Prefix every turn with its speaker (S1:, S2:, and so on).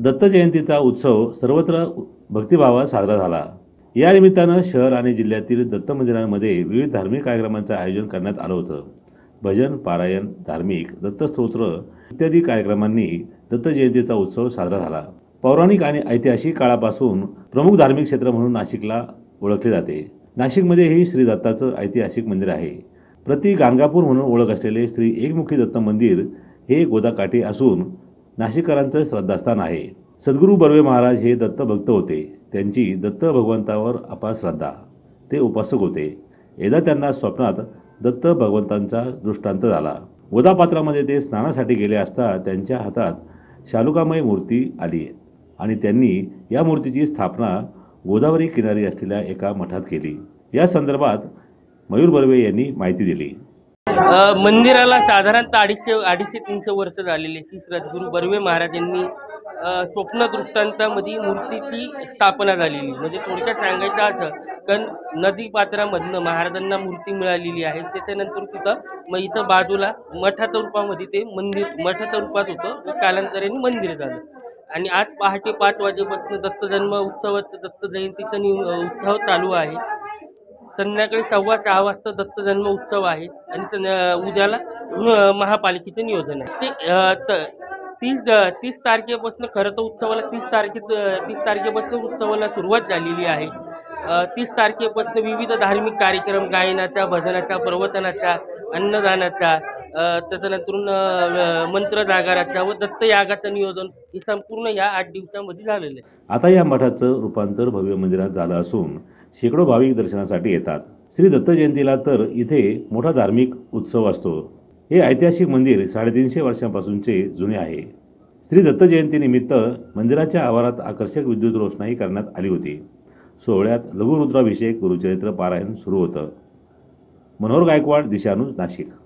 S1: दत्त जयंतीचा उत्सव सर्वत्र भक्तिभावात साजरा झाला। या निमित्तानं शहर आणि जिल्ह्यातील दत्त मंदिरांमध्ये विविध धार्मिक कार्यक्रमांचं आयोजन करण्यात आलं होतं। भजन, पारायण, धार्मिक, दत्तस्तोत्र इत्यादी कार्यक्रमांनी दत्त जयंतीचा उत्सव साजरा झाला। पौराणिक आणि ऐतिहासिक काळापासून प्रमुख धार्मिक क्षेत्र म्हणून नाशिकला ओळखले जाते। नाशिकमध्ये हे श्री दत्ताचं ऐतिहासिक मंदिर आहे। प्रति गाणगापूर म्हणून ओळख असलेले श्री एकमुखी दत्त मंदिर हे गोदाकाठी असून नाशिककरांचं श्रद्धास्थान आहे। सद्गुरू बर्वे महाराज हे दत्त भक्त होते। त्यांची दत्त भगवंतावर अपार श्रद्धा। ते उपासक होते। एकदा त्यांना स्वप्नात दत्त भगवंतांचा दृष्टांत झाला। गोदापात्रामध्ये ते स्नानासाठी गेले असता त्यांच्या हातात शालुकामय मूर्ती आली आणि त्यांनी या मूर्तीची स्थापना गोदावरी किनारी असलेल्या एका मठात केली। या संदर्भात मयूर बर्वे यांनी माहिती दिली।
S2: मंदिराला साधारणतः 250-300 वर्ष झालेली श्री सद्गुरू बर्वे महाराज यांनी स्वप्न दृष्टांतामध्ये मूर्तीची स्थापना झालेली। म्हणजे थोडक्यात सांगायचं असं कारण नदी पात्रामधनं महाराजांना मूर्ती मिळालेली आहे। त्याच्यानंतर तिथं इथं बाजूला मठाच्या रूपामध्ये ते मंदिर मठाच्या रूपात होतं, कालांतराने मंदिर झालं। आणि आज पहाटे 5 वाजेपासून दत्त जन्म उत्सवाचं दत्त जयंतीचा उत्सव चालू आहे। संध्याकाळी 6:15 वाजता दत्त जन्म उत्सव आहे आणि उद्याला महापालिकेचं नियोजन आहे। ते 30 तारखेपासून खरं तर उत्सवाला 30 तारखेपासून उत्सवाला सुरुवात झालेली आहे। 30 तारखेपासून विविध धार्मिक कार्यक्रम गायनाचा, भजनाचा, प्रवचनाचा, अन्नदानाचा, त्याच्यानंतर मंत्र जागाराचा व दत्त यागाचं नियोजन हे संपूर्ण या 8 दिवसांमध्ये झालेलं आहे।
S1: आता या मठाचं रूपांतर भव्य मंदिरात झालं असून शेकडो भाविक दर्शनासाठी येतात। श्री दत्त जयंतीला तर इथे मोठा धार्मिक उत्सव असतो। हे ऐतिहासिक मंदिर 350 वर्षांपासूनचे जुने आहे। श्री दत्त जयंतीनिमित्त मंदिराच्या आवारात आकर्षक विद्युत रोषणाई करण्यात आली होती। सोहळ्यात लघुरुद्राभिषेक, गुरुचरित्र पारायण सुरू होतं। मनोहर गायकवाड, दिशान्यूज, नाशिक।